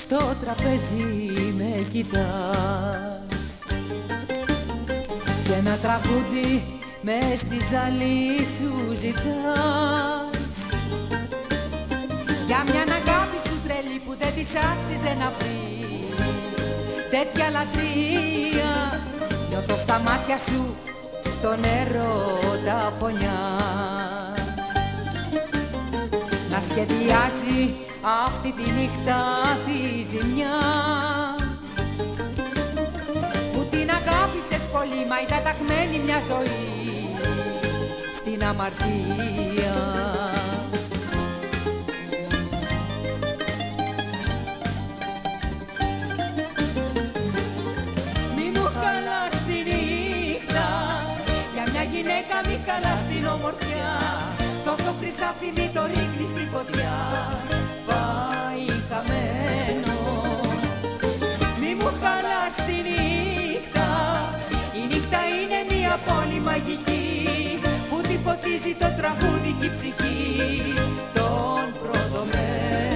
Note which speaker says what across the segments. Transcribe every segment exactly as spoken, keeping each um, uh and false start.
Speaker 1: στο τραπέζι με κοιτάς και ένα τραγούδι μες στη ζαλή σου ζητάς για μια αγάπη σου τρελή που δεν της άξιζε να βρει τέτοια λατρεία. Νιώθω στα μάτια σου το νερό τα φωνιά να σχεδιάζει αυτή τη νύχτα τη ζημιά που την αγάπησες πολύ μα ήταν ταγμένη μια ζωή στην αμαρτία. Μη μου χαλάς τη νύχτα για μια γυναίκα, μη χαλάς την ομορφιά, τόσο χρυσάφι μη το ρίχνεις στη φωτιά, πάει χαμένο. Μη μου χαλάς τη νύχτα, η νύχτα είναι μια πόλη μαγική που τη φωτίζει το τραγούδι και η ψυχή των προδομένων.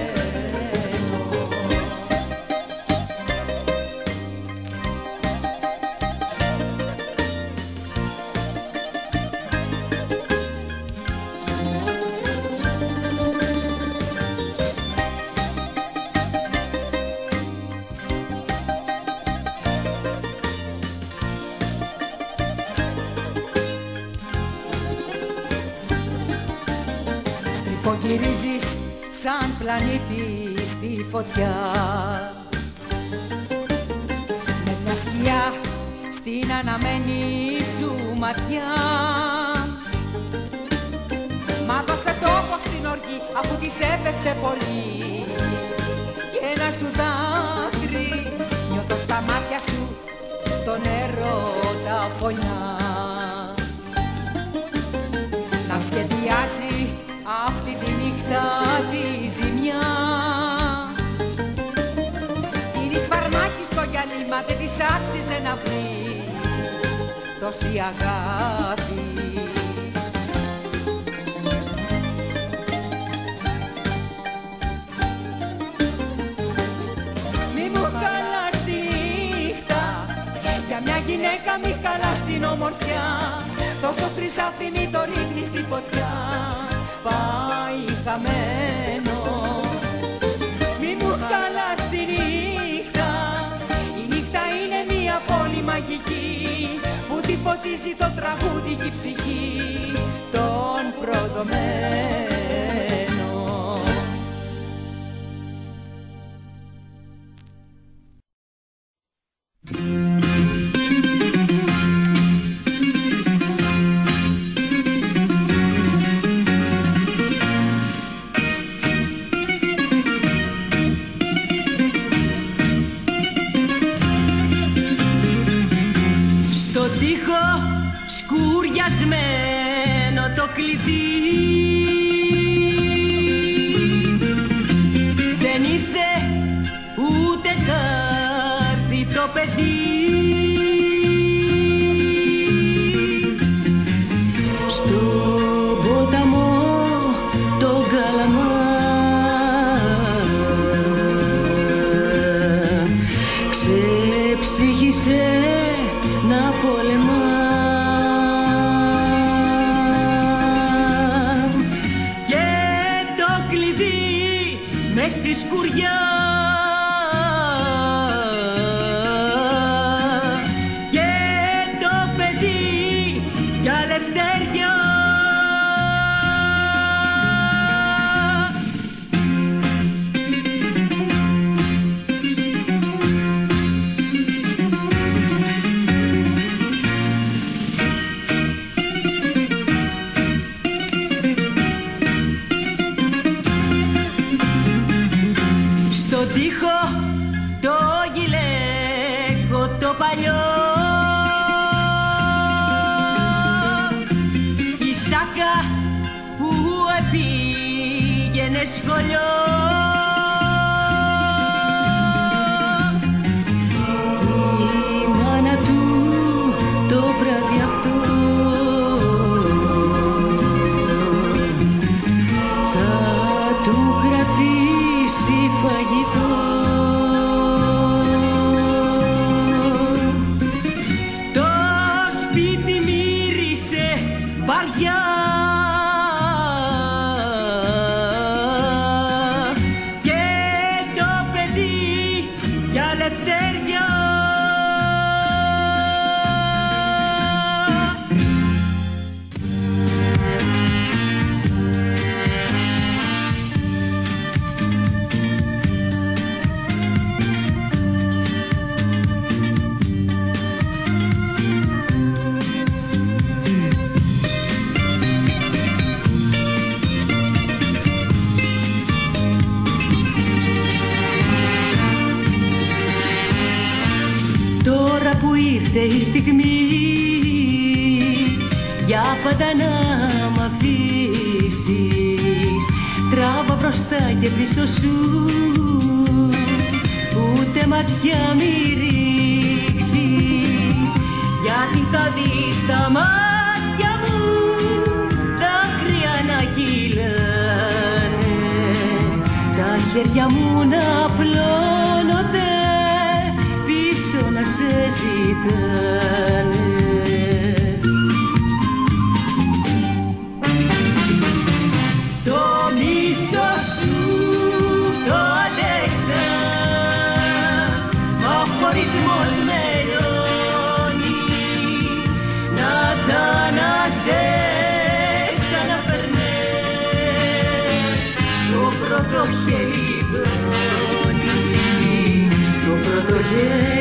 Speaker 1: Γυρίζεις σαν πλανήτη στη φωτιά με μια σκιά στην αναμένη σου ματιά. Μα δώσε τόπο στην οργή αφού της έπεφτε πολύ και ένα σου δάκρυ νιώθω στα μάτια σου το νερό τα φωνιά να σχεδιάζει αυτή τη νύχτα τη ζημιά. Πίνεις φαρμάκι στο γυαλί μα δεν της άξιζε να βρει τόση αγάπη. Μη μου χαλάς τη νύχτα για μια γυναίκα, μη χαλάς την ομορφιά, τόσο χρυσάφι μη το ρίχνεις στη φωτιά, πάει χαμένο. Μη μου χαλάς τη νύχτα, η νύχτα είναι μια πόλη μαγική που τη φωτίζει το τραγούδι και η ψυχή των προδομένων.
Speaker 2: Σκουριασμένο το κλειδί δεν ήρθε ούτε κάρδι το παιδί. Στον ποταμό το γάλαμα ξεψύχησε να πολεμά. Στη σκουριά και το παιδί για λευτέρια. Τοίχο το γυλαίκο το παλιό, η σάκα που επήγαινε σχολείο, η μάνα του το βράδυ αυτό θα του κρατήσει φαγητό. λευτέρια. Ήρθε η στιγμή για πάντα να μ' αφήσεις. Τράβα μπροστά και πίσω σου, ούτε ματιά μη ρίξεις. Γιατί θα δεις τα μάτια μου δάκρυα να κυλάνε, τα χέρια μου να πλώνονται να σε ζητάνε. Το μίσο σου το αντέξα, μα ο χωρισμός με λιώνει. Να τα να σε ξαναφερνέ, το πρώτο χέρι δόνει, το πρώτο χέρι.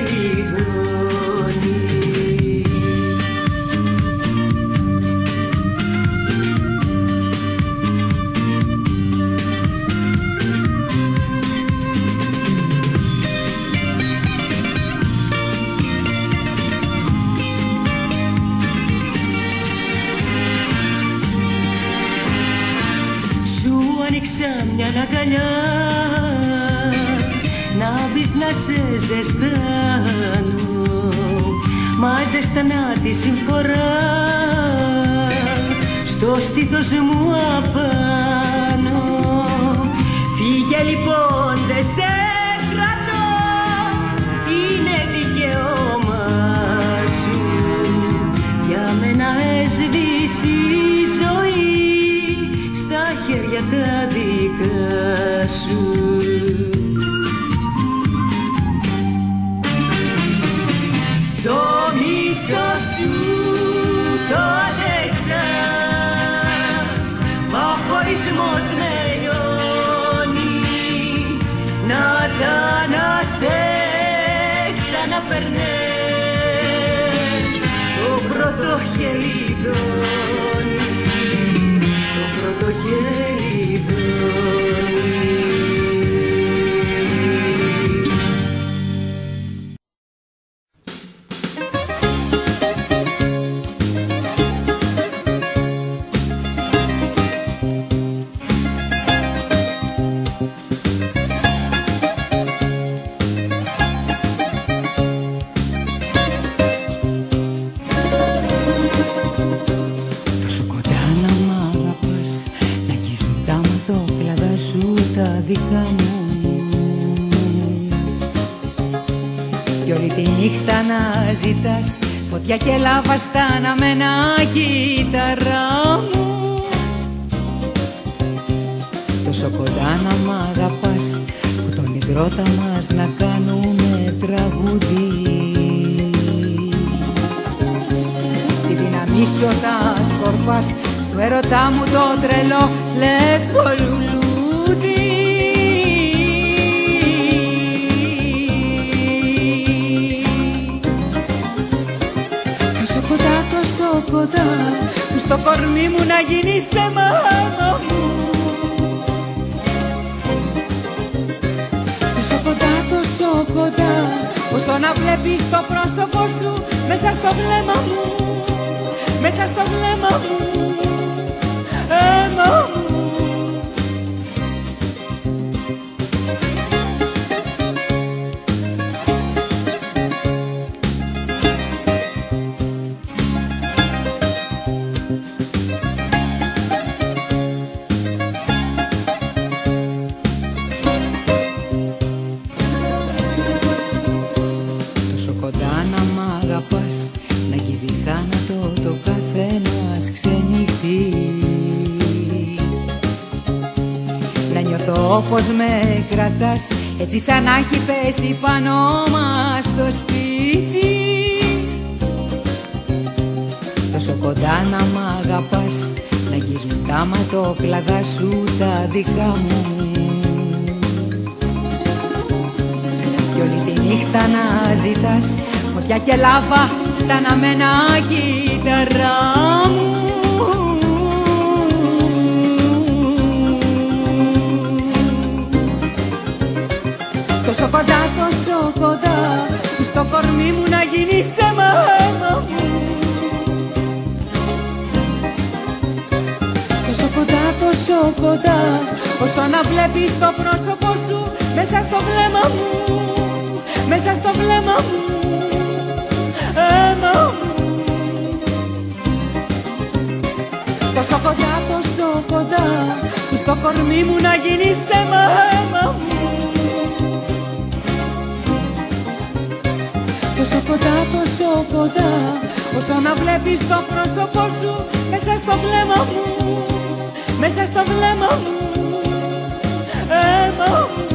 Speaker 2: Μια αγκαλιά να μπεις να σε ζεστάνω, μα ζεστανά τη συμφορά στο στήθος μου απάνω. Φύγε λοιπόν, δε σε κρατώ, είναι δικαίωμα σου για μένα έσβησε η ζωή στα χέρια τα δικά σου. Το μίσο σου το αντέξα, μα ο χωρισμός με λιώνει. Να τα να σε ξαναπερνέ, το πρώτο χέρι δόνει, το πρώτο χέρι δόνει. Δικά μου κι όλη τη νύχτα να ζητάς φωτιά και λάβα στα αναμένα κύτταρά μου. Τόσο κοντά να μ' αγαπάς που τον υδρότα μας να κάνουμε τραγούδι. Τη δύναμή σου όταν σκορπάς στο έρωτά μου το τρελό λευκό λουλούδι. Κοντά που στο κορμί μου να γίνεις σε μάμα μου. Τόσο κοντά, τόσο κοντά, όσο να βλέπεις το πρόσωπο σου μέσα στο βλέμμα μου, μέσα στο βλέμμα μου, αίμα μου. Όπως με κρατάς έτσι σαν να έχει πέσει πάνω μας το σπίτι. Τόσο κοντά να μ' αγαπάς, να αγγίζουν τα ματόκλαδα σου τα δικά μου, κι όλη τη νύχτα να ζητάς φωτιά και λάβα στα αναμένα κύτταρά μου. Τόσο κοντά, τόσο κοντά, στο κορμί μου να γίνεις αίμα, αίμα μου. Τόσο κοντά, τόσο κοντά, όσο να βλέπεις το πρόσωπό σου μέσα στο βλέμμα μου, μέσα στο βλέμμα μου, αίμα μου. Τόσο κοντά, τόσο κοντά, στο κορμί μου να γίνεις αίμα, αίμα μου. Τόσο κοντά, τόσο κοντά, όσο να βλέπεις το πρόσωπό σου μέσα στο βλέμμα μου, μέσα στο βλέμμα μου, αίμα μου.